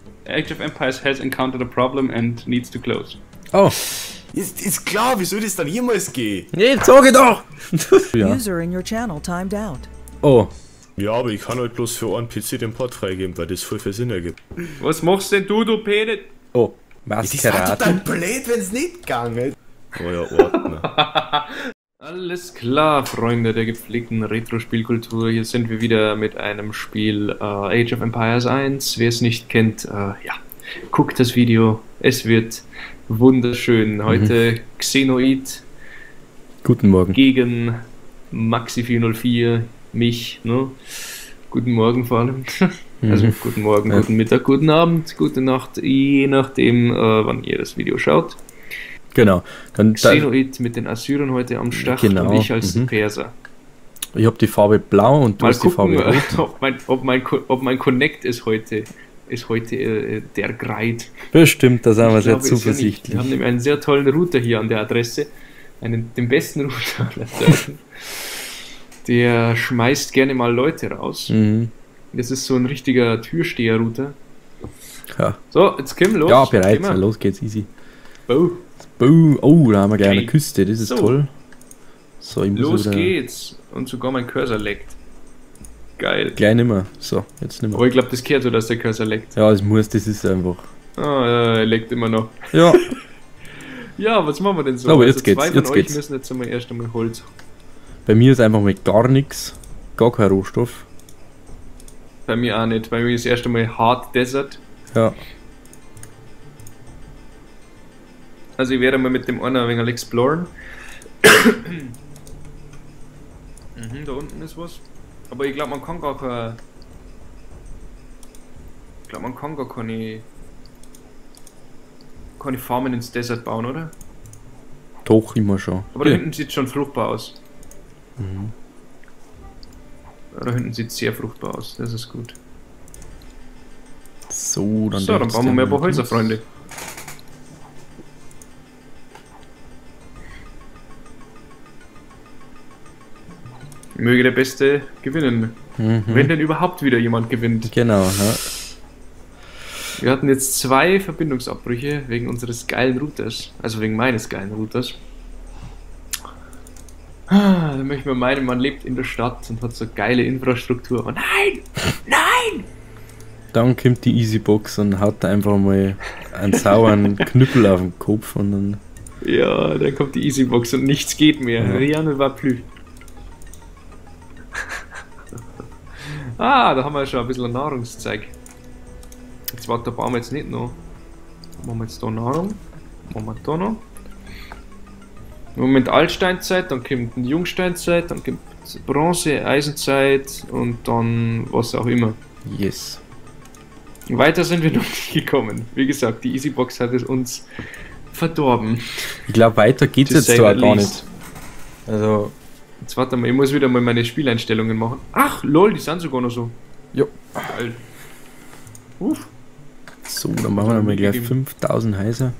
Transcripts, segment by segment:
Age of Empires has encountered a problem and needs to close. Oh. Ist klar, wie soll das dann jemals gehen? Nee, sag ich doch! Ja. User in your channel timed out. Oh. Ja, aber ich kann halt bloß für einen PC den Port freigeben, weil das voll viel Sinn ergibt. Was machst denn du Penet? Oh. Das war total Maskerade. blöd, wenn's nicht gegangen. Oh ja, Ordner. Alles klar, Freunde der gepflegten Retro-Spielkultur. Hier sind wir wieder mit einem Spiel Age of Empires 1. Wer es nicht kennt, ja, guckt das Video. Es wird wunderschön. Heute Xenoid Guten Morgen. gegen Maxi404, mich, ne? Guten Morgen vor allem. Also guten Morgen, Ja. guten Mittag, guten Abend, gute Nacht, je nachdem, wann ihr das Video schaut. Genau. Dann, Xenoid mit den Assyrern heute am Start Genau, und ich als mhm. Perser. ich hab die Farbe blau und du Mal hast die gucken, Farbe rot. ob mein Connect ist heute der Greit. Bestimmt, da sind wir Ich sehr glaube es ja nicht. zuversichtlich. Wir haben nämlich einen sehr tollen Router hier an der Adresse. Den besten Router aller Zeiten. Der schmeißt gerne mal Leute raus. Mhm. Das ist so ein richtiger Türsteher-Router. Ja. So, jetzt kommen los. Ja, bereit. Gehen wir. Los geht's, easy. Oh, Oh, da haben wir gleich eine Okay. Küste, das ist So. toll. So, ich muss los wieder geht's. Und sogar mein Cursor leckt. Geil. gleich nimmer. So, jetzt nimmer. Aber ich glaube, das kehrt so, dass der Cursor leckt. Ja, das ist einfach. Ah, er leckt immer noch. Ja, Ja, was machen wir denn so? Aber jetzt geht's, Zwei von jetzt euch geht's. müssen jetzt einmal erst einmal Holz. bei mir ist einfach mal gar nichts. Gar kein Rohstoff. Bei mir auch nicht. Bei mir ist erst einmal Hard Desert. Ja. Also ich werde mal mit dem einer ein wenig exploren. Da unten ist was. Aber ich glaube, man kann gar keine... Ich glaube, man kann gar keine Farmen ins Desert bauen, oder? Doch, immer schon. Aber da Ja. hinten sieht schon fruchtbar aus. Ja, da hinten sieht sehr fruchtbar aus. Das ist gut. So, dann, So, dann darfst bauen wir du mehr ein paar mal Häuser, los. Freunde. Möge der Beste gewinnen. Mhm. Wenn denn überhaupt wieder jemand gewinnt. Genau, ja. Wir hatten jetzt 2 Verbindungsabbrüche wegen unseres geilen Routers. Also wegen meines geilen Routers. Da möchte man meinen, man lebt in der Stadt und hat so geile Infrastruktur. Aber nein! Nein! Dann kommt die Easybox und haut einfach mal einen sauren Knüppel auf den Kopf und dann. Ja, dann kommt die Easybox und nichts geht mehr. Ja. Rien ne va plus. Ah, da haben wir schon ein bisschen Nahrungszeug. Jetzt warte, da bauen wir jetzt nicht noch. Machen wir jetzt da Nahrung. Machen wir da noch. Im Moment Altsteinzeit, dann kommt eine Jungsteinzeit, dann kommt Bronze, Eisenzeit und dann was auch immer. Yes. Weiter sind wir noch nicht gekommen. Wie gesagt, die Easybox hat es uns verdorben. Ich glaube, weiter geht's To jetzt say zwar the gar least. nicht. Also, Jetzt warte mal, ich muss wieder mal meine Spieleinstellungen machen. Ach, lol, die sind sogar noch so. ja. Geil. Uff. So, dann machen wir nochmal gleich Gegeben. 5000 Häuser.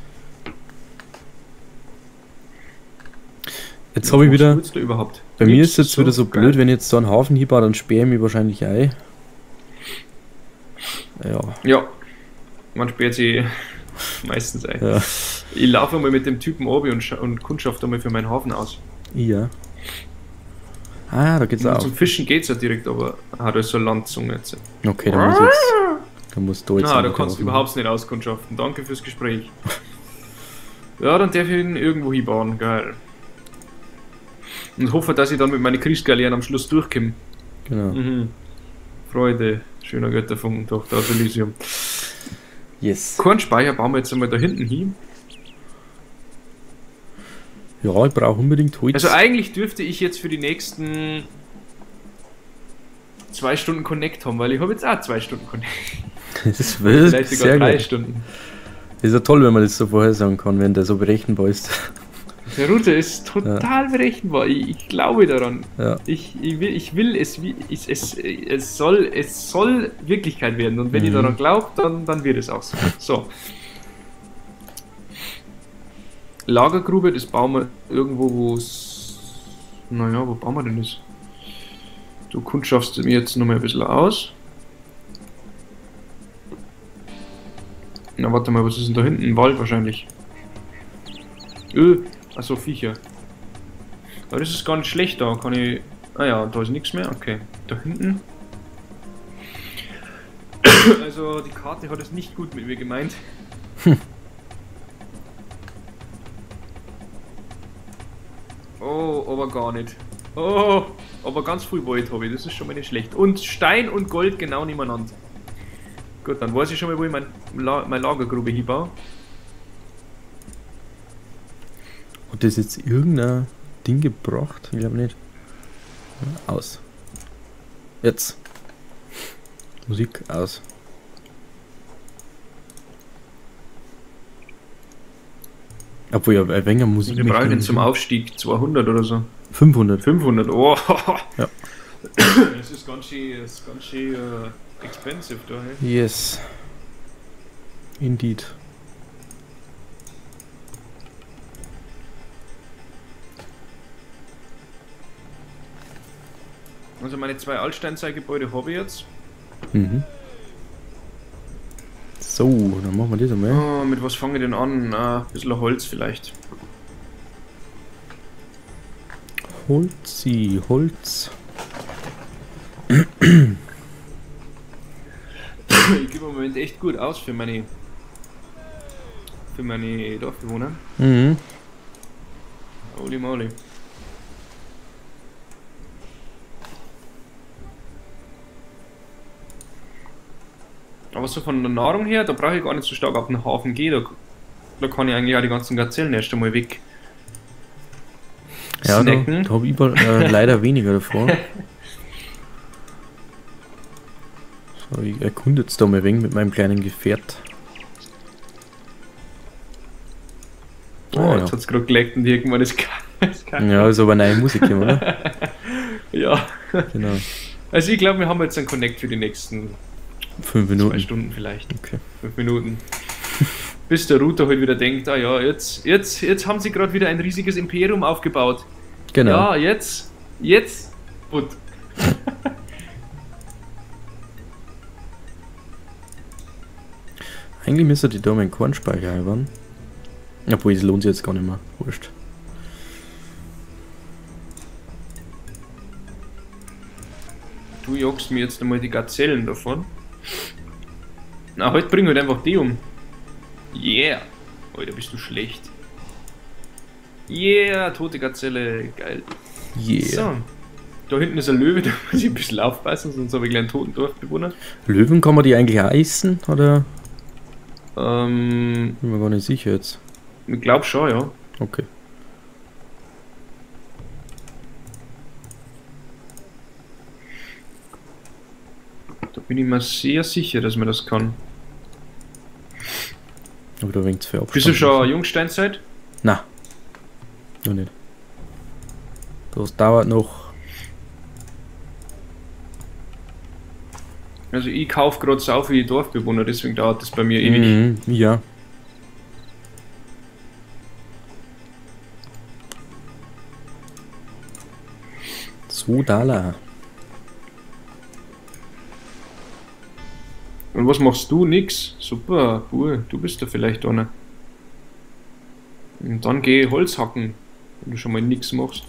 Jetzt Ja, habe ich was wieder. tut's da überhaupt? Bei mir Nix, ist jetzt wieder so geil. blöd, wenn ich jetzt so einen Hafen hier baue, dann sperre ich mich wahrscheinlich ein. Ja. Ja, man sperrt sie meistens ein. Ja. Ich laufe mal mit dem Typen obi und kundschaft einmal für meinen Hafen aus. Ja. Ah, da geht's Nur auch. zum Fischen geht's ja direkt, aber hat er so Landzunge jetzt. Okay, dann muss jetzt. Dann musst du jetzt. Ah, noch du kannst kaufen. überhaupt nicht auskundschaften. Danke fürs Gespräch. Ja, dann darf ich ihn irgendwo hinbauen. Geil. Und hoffe, dass ich dann mit meinen Kriegsgaleeren am Schluss durchkomme. Genau. Mhm. Freude, schöner Götterfunken, Tochter aus Elysium. Yes. Kornspeicher bauen wir jetzt einmal da hinten hin. Ja, ich brauche unbedingt Holz. Also eigentlich dürfte ich jetzt für die nächsten 2 Stunden Connect haben, weil ich habe jetzt auch 2 Stunden Connect. das ist wild. Vielleicht sogar Sehr 3 gut. Stunden. Ist ja toll, wenn man das so vorher sagen kann, wenn der so berechenbar ist. Der Router ist total berechenbar. Ich glaube daran. Ja. Ich will es, es soll Wirklichkeit werden. Und wenn ihr daran glaubt, dann wird es auch so. So. Lagergrube, das bauen wir irgendwo, wo es... Naja, wo bauen wir denn das? Du kundschaffst mir jetzt noch mal ein bisschen aus. Na, warte mal, was ist denn da hinten? Ein Wald wahrscheinlich. Achso, Viecher. Aber das ist gar nicht schlecht, da kann ich... Ah ja, da ist nichts mehr, okay. Da hinten. Also, die Karte hat es nicht gut mit mir gemeint. Oh, aber gar nicht. Oh, aber ganz viel Wald habe ich, das ist schon mal nicht schlecht. Und Stein und Gold genau nebeneinander. Gut, dann weiß ich schon mal, wo ich meine Lagergrube hinbaue. Hat das jetzt irgendein Ding gebracht? Ich glaube nicht. Ja, aus. Jetzt. Musik aus. Obwohl ja ein wenig Musik. Wir brauchen den zum Aufstieg 200 oder so. 500. 500, oh. Ja. Das ist ganz schön expensive da, hey? Yes. Indeed. Also meine 2 Altsteinzeitgebäude habe ich jetzt. Mhm. So, dann machen wir das einmal. Oh, mit was fange ich denn an? Ein bisschen Holz vielleicht. Holzi, Holz. Ich gebe im Moment echt gut aus für meine Dorfbewohner. Mhm. Holy moly. Aber so von der Nahrung her, da brauche ich gar nicht so stark auf den Hafen gehen. Da kann ich eigentlich auch die ganzen Gazellen erst einmal weg. Ja, snacken. da habe ich leider weniger davor. So, ich erkunde jetzt da mal ein wenig mit meinem kleinen Gefährt. Oh, jetzt hat es gerade geleckt und irgendwann ist kein. Ja, ist aber neue Musik hier, oder? Ja. Genau. Also ich glaube, wir haben jetzt einen Connect für die nächsten 5 Minuten. 2 Stunden vielleicht. Okay. 5 Minuten. Bis der Router halt wieder denkt, ah ja, jetzt haben sie gerade wieder ein riesiges Imperium aufgebaut. Genau. Ja, jetzt. Und Eigentlich müsste die da meinen Kornspeicher halbern. Obwohl, es lohnt sich jetzt gar nicht mehr. Wurscht. du jagst mir jetzt einmal die Gazellen davon. Na, heute bring halt einfach die um. Yeah. Alter, bist du schlecht. Yeah, tote Gazelle. Geil. Yeah. So. Da hinten ist ein Löwe, da muss ich ein bisschen aufpassen, sonst habe ich gleich einen toten Dorfbewohner. Löwen kann man die eigentlich auch essen, oder? Bin Bin mir gar nicht sicher jetzt. ich glaube schon, ja. Okay. Da bin ich mir sehr sicher, dass man das kann. Aber da winkt es für Abstand. Bist du schon Jungsteinzeit? Na. Noch nicht. Das dauert noch. Also ich kaufe gerade so viele Dorfbewohner, deswegen dauert das bei mir ewig. Ja. So, Dala. Und was machst du? Nix. Super, cool. Du bist da vielleicht einer. Und dann geh Holz hacken, wenn du schon mal nix machst.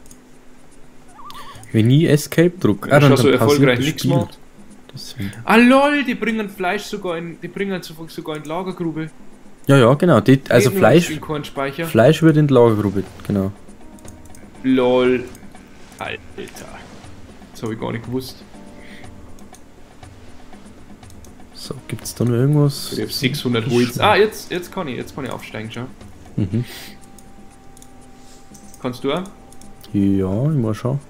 Wenn ich Escape druck, Wenn du schon so passiert erfolgreich das nichts Spiel. macht. Deswegen. Ah lol, die bringen Fleisch sogar in die Lagergrube. Ja, ja, genau. Die, also Geht nur Fleisch, in Kornspeicher. Fleisch wird in die Lagergrube, genau. Lol. Alter. Das habe ich gar nicht gewusst. So, gibt's da noch irgendwas? Ich habe 600 Holz. Ah, jetzt kann ich aufsteigen, schau. Mhm. Kannst du auch? Ja, ich mal schauen.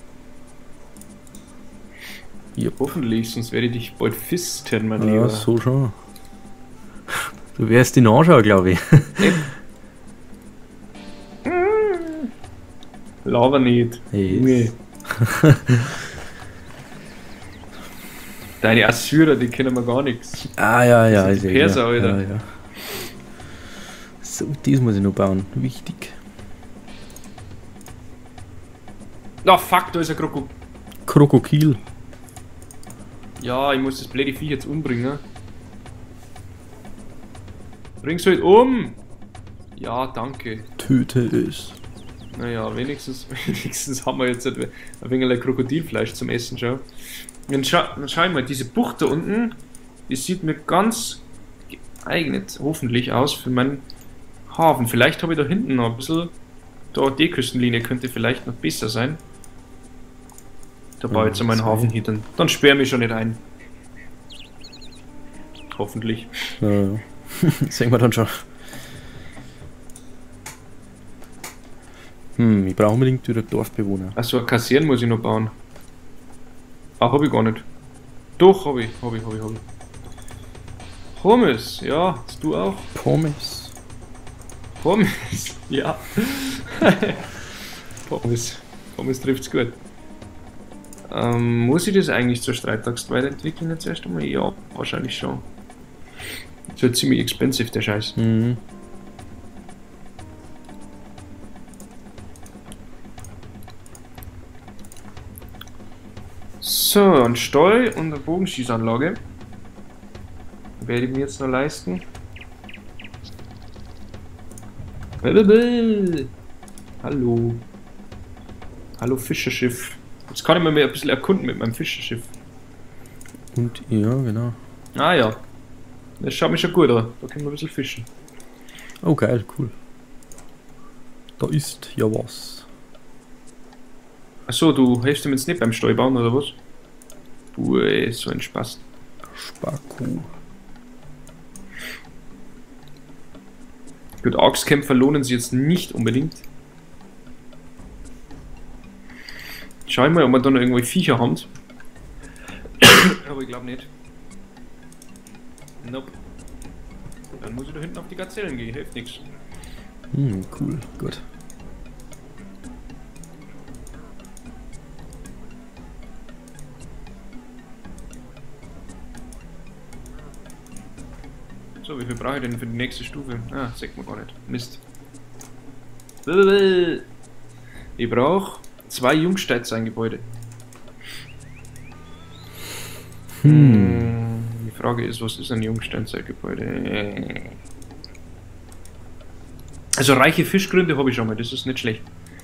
Ja, Hoffentlich, sonst werde ich dich bald fisten, mein ja, Lieber. so schon. Du wärst ihn anschauen, glaube ich. Lava nicht. Yes. Nee. Deine Assyrer, die kennen wir gar nichts. Ah, ja, ja. Das sind die ja, Perser, ja, Alter. ja, ja. So, dies muss ich noch bauen. Wichtig. Ah, fuck, da ist ein Krokodil. Krokodil. Ja, ich muss das blöde Vieh jetzt umbringen. Bring's halt um! Ja, danke. Töte es. Naja, wenigstens haben wir jetzt ein wenig Krokodilfleisch zum Essen, schau. Dann schau ich mal, diese Bucht da unten, die sieht mir ganz geeignet, hoffentlich, aus für meinen Hafen. Vielleicht habe ich da hinten noch ein bisschen, da die Küstenlinie könnte vielleicht noch besser sein. Da baue ich jetzt meinen Hafen hier, dann sperre mich schon nicht ein. Hoffentlich. Ja. Sehen wir dann schon. Ich brauche unbedingt wieder Dorfbewohner. Achso, Kasernen muss ich noch bauen. Ah, habe ich gar nicht. Doch, habe ich. Pommes, ja, hast du auch? Pommes. Pommes, ja. Pommes trifft's gut. Muss ich das eigentlich zur Streitaxt weiterentwickeln jetzt erst einmal? Ja, wahrscheinlich schon. Das wird ziemlich expensive, der Scheiß. Mhm. So, ein Stall und eine Bogenschießanlage. Werde ich mir jetzt noch leisten. Hallo. Hallo Fischerschiff. Jetzt kann ich mal ein bisschen erkunden mit meinem Fischerschiff. Und ja, genau. Ah ja. Das schaut mich schon gut an. Da können wir ein bisschen fischen. Oh geil, cool. Da ist ja was. Achso, du hilfst ihm jetzt nicht beim Stall bauen oder was? Du, so ein Spaß. Sparkuh. Gut, Axtkämpfer lohnen sich jetzt nicht unbedingt. Schau mal, ob wir da noch irgendwelche Viecher haben. Aber ich glaube nicht. Nope. Dann muss ich da hinten auf die Gazellen gehen, hilft nichts. Cool, gut. So, wie viel brauche ich denn für die nächste Stufe? Ah, sagt man gar nicht. Mist. Ich brauche 2 Jungsteingebäude. Die Frage ist, was ist ein Jungsteingebäude? Also reiche Fischgründe habe ich schon mal, das ist nicht schlecht.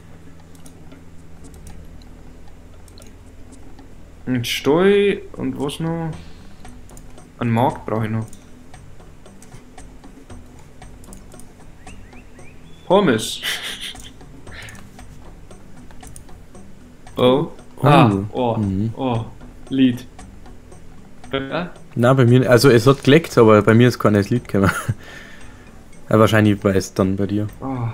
Ein Stall und was noch? Ein Markt brauche ich noch. Pommes. Oh. Oh. Lied. Ja? Na, bei mir, also es hat geleckt, aber bei mir ist keines Lied gekommen. Ja, wahrscheinlich war es dann bei dir. Oh.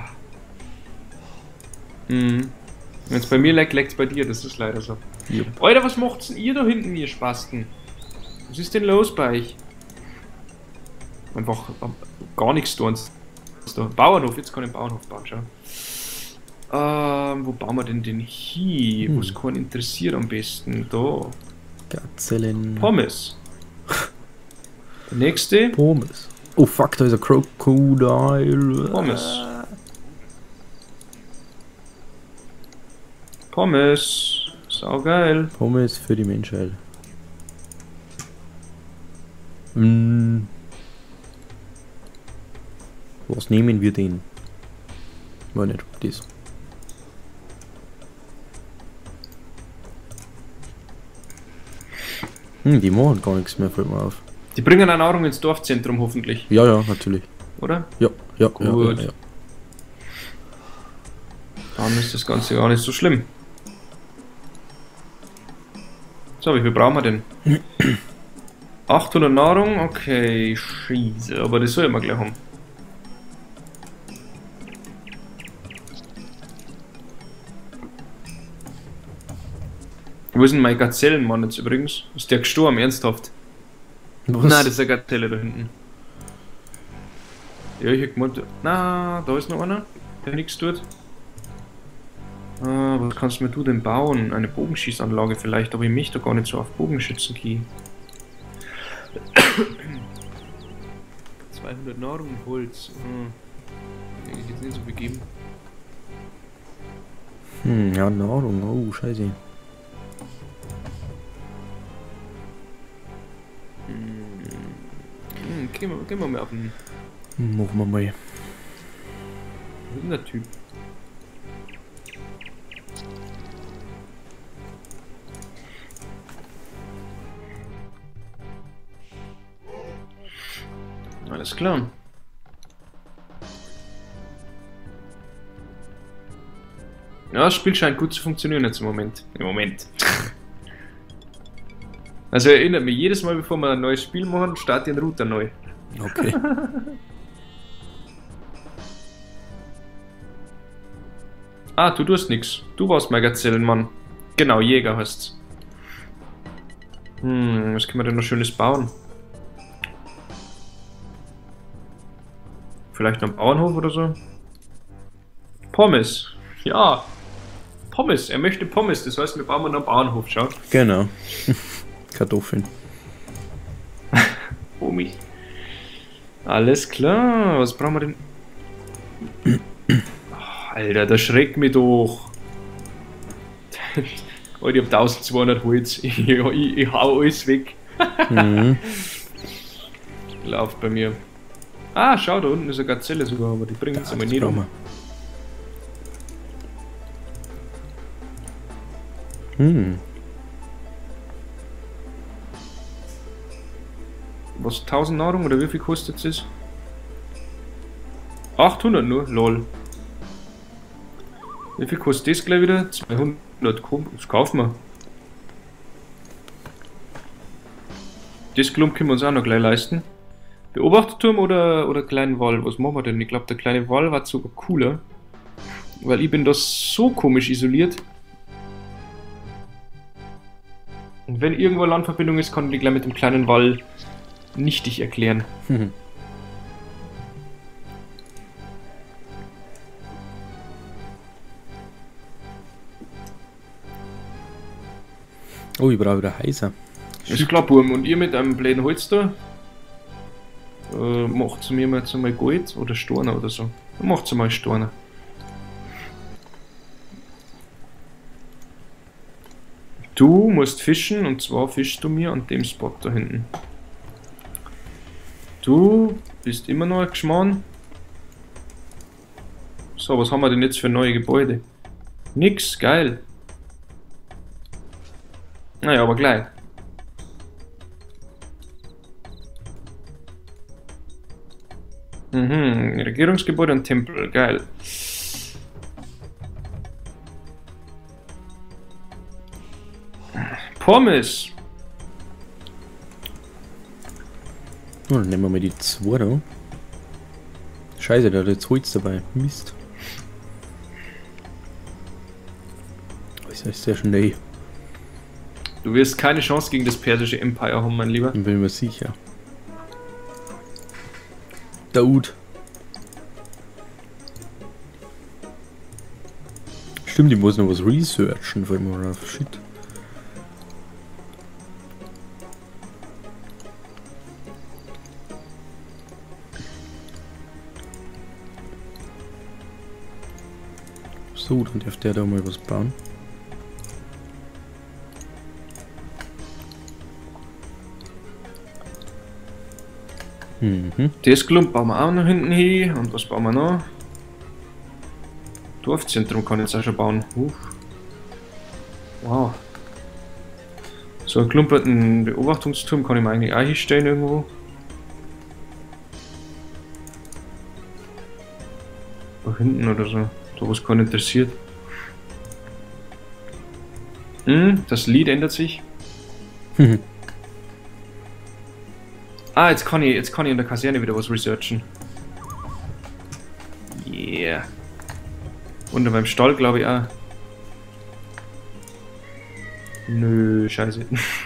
Wenn es bei mir leckt, leckt es bei dir, das ist leider so. Ja. Alter, was macht's denn ihr da hinten, ihr Spasten? Was ist denn los bei euch? Einfach gar nichts tun. Bauernhof, jetzt kann ich einen Bauernhof bauen, schau. Wo bauen wir denn den hier? Wo es keinen interessiert am besten? Da. Gazellen. Pommes. Der nächste. Pommes. Oh fuck, da ist ein Crocodile. Pommes. Pommes. Saugeil. Pommes für die Menschheit. Was nehmen wir denn? War nicht das. Die machen gar nichts mehr, fällt mir auf. Die bringen eine Nahrung ins Dorfzentrum hoffentlich, Ja, ja, natürlich. oder? Ja, ja, Gut. ja, ja. Dann ist das Ganze gar nicht so schlimm. So, wie viel brauchen wir denn? 800 Nahrung? Okay, scheiße, aber das soll ich mal gleich haben. Wo ist denn mein Gazellenmann jetzt übrigens? Ist der gestorben, ernsthaft? Was? Nein, das ist eine Gazelle da hinten. Ja, ich hab gemeint, na, da ist noch einer, der nichts tut. Was kannst mir du denn bauen? Eine Bogenschießanlage vielleicht, aber ich möchte da gar nicht so auf Bogenschützen gehen. 200 Nahrung und Holz. Ich hätte jetzt nicht so viel geben. Ja, Nahrung, oh, scheiße. Gehen wir mal auf den Machen wir mal. Wo ist denn der Typ? Alles klar. Ja, das Spiel scheint gut zu funktionieren jetzt im Moment. Also erinnert mich jedes Mal, bevor wir ein neues Spiel machen, starte ich den Router neu. Okay. Ah, du tust nix. Du warst mein Gazellenmann. Genau, Jäger heißt's. Was können wir denn noch Schönes bauen? Vielleicht noch einen Bauernhof oder so? Pommes. Ja. Pommes. Er möchte Pommes. Das heißt, wir bauen noch einen Bauernhof. Schau. Genau. Kartoffeln. Omi. Alles klar. Was brauchen wir denn? Oh, Alter, das schreckt mich doch. Alter, ich hab 1200 Holz. Ich hau alles weg. Läuft bei mir. Ah, schau, da unten ist eine Gazelle sogar, aber die bringen uns einmal nicht um. Was, 1000 Nahrung oder wie viel kostet es? 800 nur? Lol. Wie viel kostet das gleich wieder? 200. Komm, das kaufen wir. Das Klump können wir uns auch noch gleich leisten. Beobachterturm oder kleinen Wall? Was machen wir denn? Ich glaube, der kleine Wall war sogar cooler. Weil ich bin da so komisch isoliert. Und wenn irgendwo eine Landverbindung ist, kann ich gleich mit dem kleinen Wall nichtig erklären. Oh, ich brauche wieder heißer. Ist klar, Burm. Und ihr mit einem blöden Holz da? Macht mir jetzt einmal Gold oder Storner oder so. Macht mal Storner. Du musst fischen und zwar fischst du mir an dem Spot da hinten. Du bist immer noch ein Geschmarrn. So, was haben wir denn jetzt für neue Gebäude? Nix, geil. Naja, aber gleich. Regierungsgebäude und Tempel, geil. Pommes. Oh, dann nehmen wir mal die 2 da. Scheiße, da hat jetzt Holz dabei. Mist. Das ist sehr schnell. Du wirst keine Chance gegen das persische Empire haben, mein Lieber. Ich bin mir sicher. Daud. Stimmt, ich muss noch was researchen, vor allem auf Shit. So, dann darf der da mal was bauen. Das Klump bauen wir auch noch hinten hin. Und was bauen wir noch? Dorfzentrum kann ich jetzt auch schon bauen. Wow. So einen klumperten Beobachtungsturm kann ich mir eigentlich auch hinstellen irgendwo. Da hinten oder so. Da was keinen interessiert. Das Lied ändert sich. Ah, jetzt kann ich in der Kaserne wieder was researchen. Yeah. Und beim Stall glaube ich auch. Nö, scheiße.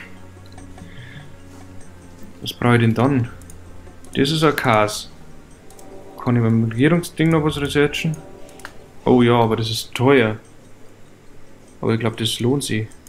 Was brauche ich denn dann? Das ist ein Kas. Kann ich beim Regierungsding noch was researchen? Oh ja, aber das ist teuer. Aber ich glaube, das lohnt sich.